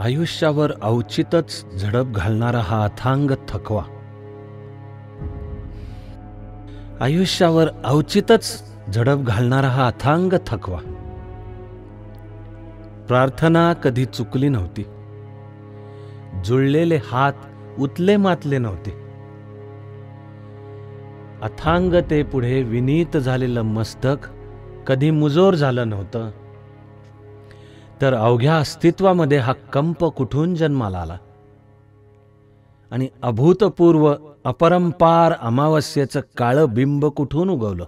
आयुष्यावर अवचितच झडप घालणारा हा अथांग थकवा, आयुष्यावर अवचितच झडप घालणारा हा अथांग थकवा. प्रार्थना कधी चुकली नव्हती, जुळलेले हात उतले मातले नव्हते. अथांगते पुढे विनीत झालेलं मस्तक कधी मुजोर झालं नव्हतं. तर अवघ्या अस्तित्वामध्ये हा कंप कुठून जन्माला आला आणि अभूतपूर्व अपरंपार अमावस्येचं काळं बिंब कुठून उगवलं.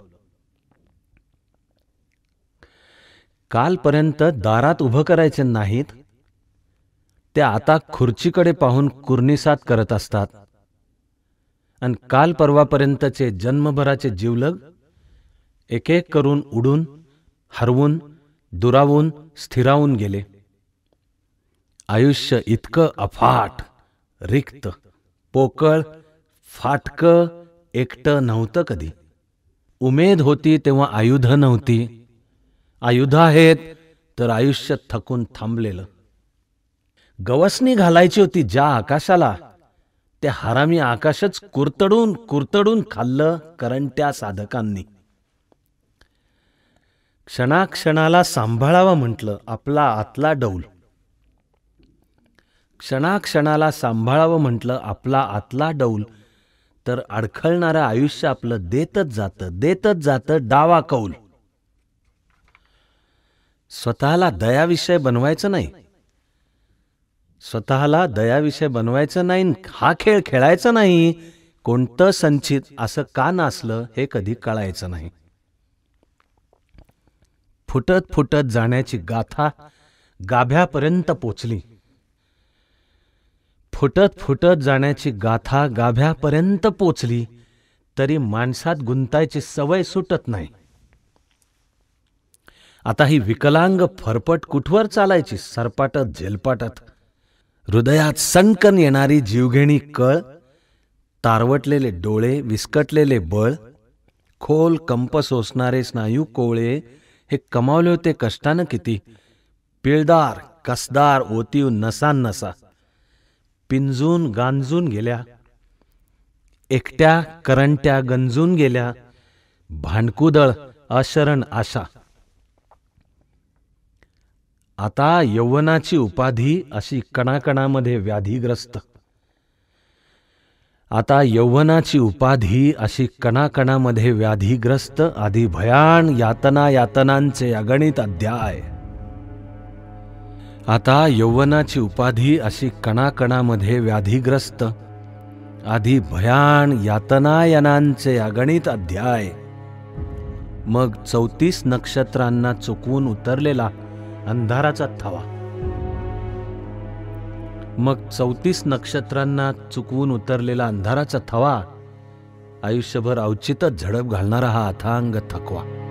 कालपर्यंत दारात उभं करायचे नाहीत, ते आता खुर्चीकडे पाहून कुर्निसात करत असतात. आणि काल परवापर्यंतचे जन्मभराचे जीवलग एक एक करून उडून, हरवून, दुरावून, स्थिरावून गेले. आयुष्य इतकं अफाट, रिक्त, पोकळ, फाटकं, एकटं नव्हतं कधी. उमेद होती तेव्हा आयुध नव्हती. आयुध आहेत तर आयुष्य थकून थांबलेलं. गवसणी घालायची होती ज्या आकाशाला, ते हरामी आकाशच कुरतडून कुरतडून खाल्लं करंट्या साधकांनी. क्षणाक्षणाला सांभाळावं म्हटलं आपला आतला डौल, क्षणाक्षणाला सांभाळावं म्हटलं आपला आतला डौल, तर अडखळणारं आयुष्य आपलं देतच जातं डावा कौल. स्वतःला दयाविषय बनवायचं नाही, स्वतःला दयाविषय बनवायचं नाही, हा खेळ खेळायचा नाही. कोणतं संचित असं का नाचलं हे कधी कळायचं नाही. फुटत फुटत जाण्याची गाथा गाभ्यापर्यंत पोचली, फुटत फुटत जाण्याची गाथा गाभ्यापर्यंत पोचली, तरी माणसात गुंतायची सवय सुटत नाही. आता ही विकलांग फरफट कुठवर चालायची, सरपाटत झेलपाटत. हृदयात संकन येणारी जीवघेणी कळ, तारवटलेले डोळे, विस्कटलेले बळ, खोल कंप सोसणारे स्नायू कोवळे, हे कमावले होते कष्टानं किती. पिळदार कसदार ओतीव नसा पिंजून गांजून गेल्या, एकट्या करंट्या गंजून गेल्या. भांडकुदळ अशरण आशा. आता यौवनाची उपाधी अशी कणाकणामध्ये व्याधीग्रस्त, आता यौवनाची उपाधी अशी कणाकणामध्ये व्याधीग्रस्त. आधी भयान यातनांचे अगणित अध्याय, आता यौवनाची उपाधी अशी कणाकणामध्ये व्याधीग्रस्त. आधी भयान यातनायनांचे अगणित अध्याय. मग 34 नक्षत्रांना चुकवून उतरलेला अंधाराचा थवा, मग 34 नक्षत्रांना चुकवून उतरलेला अंधाराचा थवा. आयुष्यभर अवचितच झडप घालणारा हा अथांग थकवा.